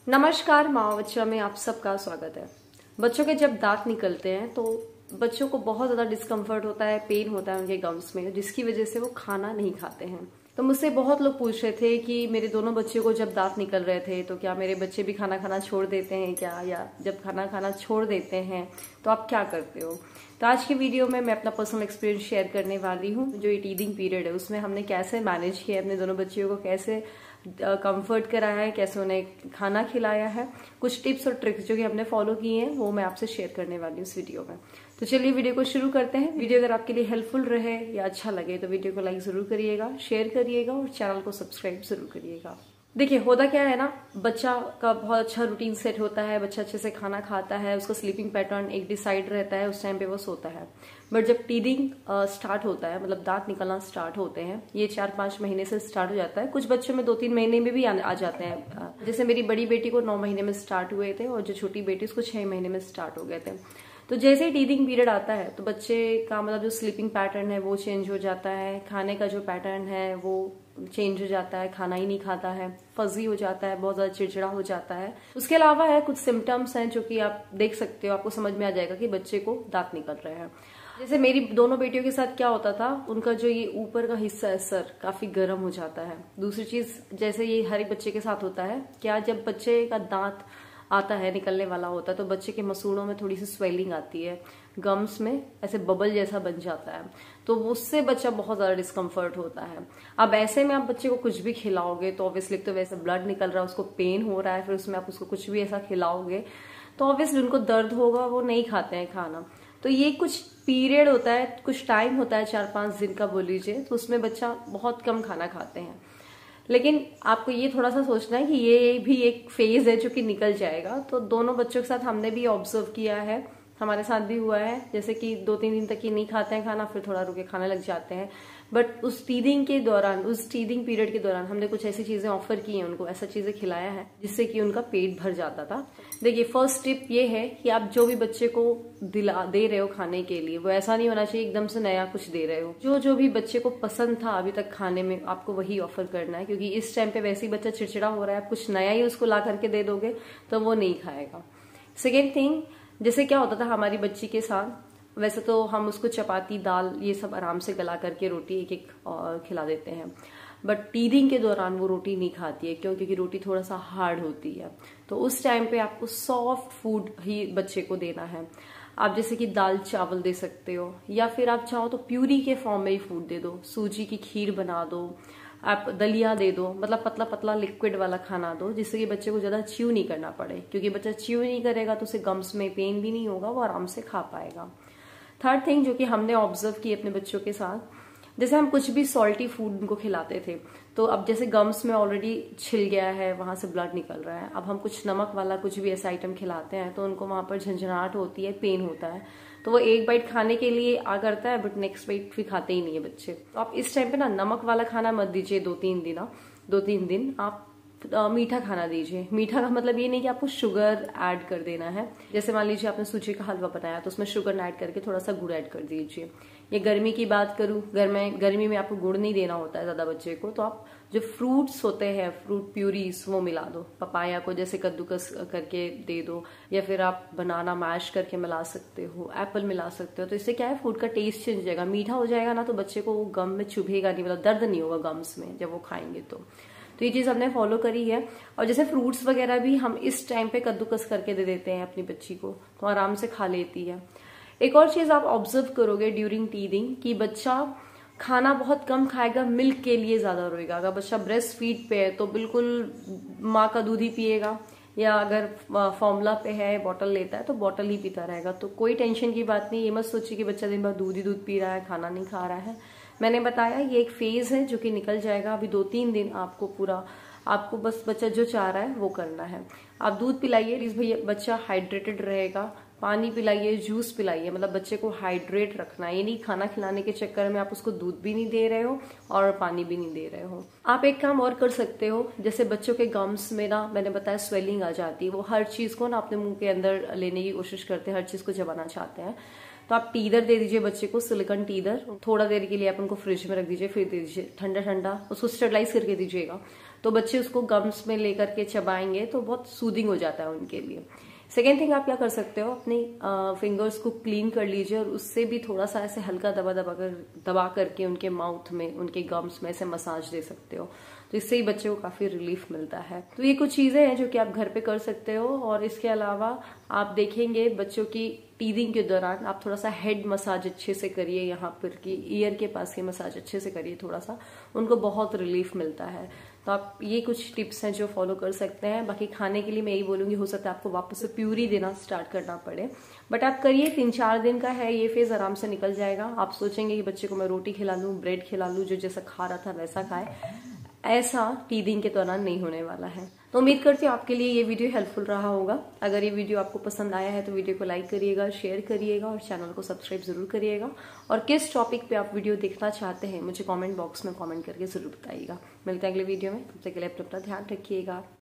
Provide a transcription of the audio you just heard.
नमस्कार, माँ बच्चा में आप सबका स्वागत है। बच्चों के जब दांत निकलते हैं तो बच्चों को बहुत ज्यादा डिस्कम्फर्ट होता है, पेन होता है उनके गम्स में, जिसकी वजह से वो खाना नहीं खाते हैं। तो मुझसे बहुत लोग पूछ रहे थे कि मेरे दोनों बच्चों को जब दांत निकल रहे थे तो क्या मेरे बच्चे भी खाना खाना छोड़ देते हैं क्या, या जब खाना खाना छोड़ देते हैं तो आप क्या करते हो। तो आज की वीडियो में मैं अपना पर्सनल एक्सपीरियंस शेयर करने वाली हूँ। जो ये टीदिंग पीरियड है उसमें हमने कैसे मैनेज किया, अपने दोनों बच्चियों को कैसे कंफर्ट कराया है, कैसे उन्हें खाना खिलाया है, कुछ टिप्स और ट्रिक्स जो कि हमने फॉलो किए हैं वो मैं आपसे शेयर करने वाली हूँ इस वीडियो में। तो चलिए वीडियो को शुरू करते हैं। वीडियो अगर आपके लिए हेल्पफुल रहे या अच्छा लगे तो वीडियो को लाइक जरूर करिएगा, शेयर करिएगा और चैनल को सब्सक्राइब जरूर करिएगा। देखिए होता क्या है ना, बच्चा का बहुत अच्छा रूटीन सेट होता है, बच्चा अच्छे से खाना खाता है, उसका स्लीपिंग पैटर्न एक डिसाइड रहता है, उस टाइम पे वो सोता है। बट जब टीदिंग स्टार्ट होता है, मतलब दांत निकलना स्टार्ट होते हैं, ये 4-5 महीने से स्टार्ट हो जाता है। कुछ बच्चों में 2-3 महीने में भी आ जाते हैं। जैसे मेरी बड़ी बेटी को 9 महीने में स्टार्ट हुए थे और जो छोटी बेटी उसको 6 महीने में स्टार्ट हो गए थे। तो जैसे ही टीदिंग पीरियड आता है तो बच्चे का मतलब जो स्लीपिंग पैटर्न है वो चेंज हो जाता है, खाने का जो पैटर्न है वो चेंज हो जाता है, खाना ही नहीं खाता है, फजी हो जाता है, बहुत ज्यादा चिड़चिड़ा हो जाता है। उसके अलावा है कुछ सिम्टम्स हैं जो कि आप देख सकते हो, आपको समझ में आ जाएगा कि बच्चे को दांत निकल रहे हैं। जैसे मेरी दोनों बेटियों के साथ क्या होता था, उनका जो ये ऊपर का हिस्सा है सर काफी गर्म हो जाता है। दूसरी चीज जैसे ये हर एक बच्चे के साथ होता है, क्या जब बच्चे का दांत आता है, निकलने वाला होता है, तो बच्चे के मसूड़ों में थोड़ी सी स्वेलिंग आती है, गम्स में ऐसे बबल जैसा बन जाता है, तो उससे बच्चा बहुत ज्यादा डिस्कम्फर्ट होता है। अब ऐसे में आप बच्चे को कुछ भी खिलाओगे तो ऑब्वियसली तो वैसे ब्लड निकल रहा है, उसको पेन हो रहा है, फिर उसमें आप उसको कुछ भी ऐसा खिलाओगे तो ऑब्वियसली उनको दर्द होगा, वो नहीं खाते हैं खाना। तो ये कुछ पीरियड होता है, कुछ टाइम होता है 4-5 दिन का बोल लीजिए, तो उसमें बच्चा बहुत कम खाना खाते हैं। लेकिन आपको ये थोड़ा सा सोचना है कि ये भी एक फेज है जो कि निकल जाएगा। तो दोनों बच्चों के साथ हमने भी ऑब्जर्व किया है, हमारे साथ भी हुआ है, जैसे कि 2-3 दिन तक ये नहीं खाते हैं खाना, फिर थोड़ा रुके खाने लग जाते हैं। बट उस टीदिंग के दौरान, उस टीदिंग पीरियड के दौरान हमने कुछ ऐसी चीजें ऑफर की हैं उनको, ऐसा चीजें खिलाया है जिससे कि उनका पेट भर जाता था। देखिए फर्स्ट टिप ये है कि आप जो भी बच्चे को दे रहे हो खाने के लिए, वो ऐसा नहीं होना चाहिए एकदम से नया कुछ दे रहे हो। जो भी बच्चे को पसंद था अभी तक खाने में, आपको वही ऑफर करना है, क्योंकि इस टाइम पे वैसे ही बच्चा चिड़चिड़ा हो रहा है, आप कुछ नया ही उसको ला करके दे दोगे तो वो नहीं खाएगा। सेकेंड थिंग, जैसे क्या होता था हमारी बच्ची के साथ, वैसे तो हम उसको चपाती, दाल ये सब आराम से गला करके रोटी एक एक खिला देते हैं, बट टीदिंग के दौरान वो रोटी नहीं खाती है। क्यों? क्योंकि रोटी थोड़ा सा हार्ड होती है। तो उस टाइम पे आपको सॉफ्ट फूड ही बच्चे को देना है। आप जैसे कि दाल चावल दे सकते हो, या फिर आप चाहो तो प्यूरी के फॉर्म में ही फूड दे दो, सूजी की खीर बना दो, आप दलिया दे दो, मतलब पतला पतला लिक्विड वाला खाना दो, जिससे कि बच्चे को ज्यादा च्यू नहीं करना पड़े। क्योंकि बच्चा च्यू नहीं करेगा तो उसे गम्स में पेन भी नहीं होगा, वो आराम से खा पाएगा। थर्ड थिंग जो कि हमने ऑब्जर्व की अपने बच्चों के साथ, जैसे हम कुछ भी सॉल्टी फूड उनको खिलाते थे, तो अब जैसे गम्स में ऑलरेडी छिल गया है, वहां से ब्लड निकल रहा है, अब हम कुछ नमक वाला कुछ भी ऐसा आइटम खिलाते हैं तो उनको वहां पर झंझनाहट होती है, पेन होता है, तो वो एक बाइट खाने के लिए आ करता है, बट नेक्स्ट बाइट फिर खाते ही नहीं है बच्चे। तो आप इस टाइम पे ना नमक वाला खाना मत दीजिए 2-3 दिन आप मीठा खाना दीजिए। मीठा का मतलब ये नहीं कि आपको शुगर ऐड कर देना है। जैसे मान लीजिए आपने सूजी का हलवा बनाया तो उसमें शुगर ऐड करके थोड़ा सा गुड़ ऐड कर दीजिए। या गर्मी की बात करूं, गर्मी में आपको गुड़ नहीं देना होता है ज्यादा बच्चे को, तो आप जो फ्रूट्स होते हैं, फ्रूट प्यूरीज, वो मिला दो। पपाया को जैसे कद्दूकस करके दे दो, या फिर आप बनाना मैश करके मिला सकते हो, एप्पल मिला सकते हो। तो इससे क्या है, फूड का टेस्ट चेंज हो जाएगा, मीठा हो जाएगा ना, तो बच्चे को वो गम में चुभेगा नहीं, मतलब दर्द नहीं होगा गम्स में जब वो खाएंगे। तो ये चीज हमने फॉलो करी है। और जैसे फ्रूट्स वगैरह भी हम इस टाइम पे कद्दूकस करके दे देते हैं अपनी बच्ची को, तो आराम से खा लेती है। एक और चीज आप ऑब्जर्व करोगे ड्यूरिंग टीदिंग कि बच्चा खाना बहुत कम खाएगा, मिल्क के लिए ज्यादा रोएगा। अगर बच्चा ब्रेस्ट फीड पे है तो बिल्कुल माँ का दूध ही पिएगा, या अगर फॉर्मूला पे है, बॉटल लेता है तो बॉटल ही पीता रहेगा। तो कोई टेंशन की बात नहीं, ये मत सोचिए कि बच्चा दिन भर दूध ही दूध पी रहा है, खाना नहीं खा रहा है। मैंने बताया ये एक फेज है जो कि निकल जाएगा। अभी 2-3 दिन आपको बस बच्चा जो चाह रहा है वो करना है। आप दूध पिलाइए, प्लीज भैया, बच्चा हाइड्रेटेड रहेगा। पानी पिलाइए, जूस पिलाइए, मतलब बच्चे को हाइड्रेट रखना है। ये नहीं खाना खिलाने के चक्कर में आप उसको दूध भी नहीं दे रहे हो और पानी भी नहीं दे रहे हो। आप एक काम और कर सकते हो, जैसे बच्चों के गम्स में ना, मैंने बताया स्वेलिंग आ जाती है, वो हर चीज को ना अपने मुंह के अंदर लेने की कोशिश करते हैं, हर चीज को चबाना चाहते हैं। तो आप टीदर दे दीजिए बच्चे को, सिलिकॉन टीदर। थोड़ा देर के लिए आप उनको फ्रिज में रख दीजिए, फिर दे दीजिए ठंडा ठंडा, उसको स्टरलाइज करके दीजिएगा। तो बच्चे उसको गम्स में लेकर के चबाएंगे तो बहुत सूदिंग हो जाता है उनके लिए। सेकेंड थिंग, आप क्या कर सकते हो, अपनी फिंगर्स को क्लीन कर लीजिए और उससे भी थोड़ा सा ऐसे हल्का दबा करके उनके माउथ में, उनके गम्स में ऐसे मसाज दे सकते हो, तो इससे ही बच्चे को काफी रिलीफ मिलता है। तो ये कुछ चीजें हैं जो कि आप घर पे कर सकते हो। और इसके अलावा आप देखेंगे बच्चों की टीदिंग के दौरान आप थोड़ा सा हेड मसाज अच्छे से करिए, यहाँ पर की ईयर के पास की मसाज अच्छे से करिए, थोड़ा सा उनको बहुत रिलीफ मिलता है। तो आप ये कुछ टिप्स हैं जो फॉलो कर सकते हैं। बाकी खाने के लिए मैं यही बोलूंगी, हो सकता है आपको वापस से प्यूरी देना स्टार्ट करना पड़े, बट आप करिए, 3-4 दिन का है ये फेज, आराम से निकल जाएगा। आप सोचेंगे कि बच्चे को मैं रोटी खिला लूं, ब्रेड खिला लूं, जो जैसा खा रहा था वैसा खाए, ऐसा टीदिंग के दौरान नहीं होने वाला है। तो उम्मीद करती हूँ आपके लिए ये वीडियो हेल्पफुल रहा होगा। अगर ये वीडियो आपको पसंद आया है तो वीडियो को लाइक करिएगा, शेयर करिएगा और चैनल को सब्सक्राइब जरूर करिएगा। और किस टॉपिक पे आप वीडियो देखना चाहते हैं मुझे कमेंट बॉक्स में कमेंट करके जरूर बताइएगा। मिलते हैं अगले वीडियो में, तब तक के लिए अपना ध्यान रखिएगा।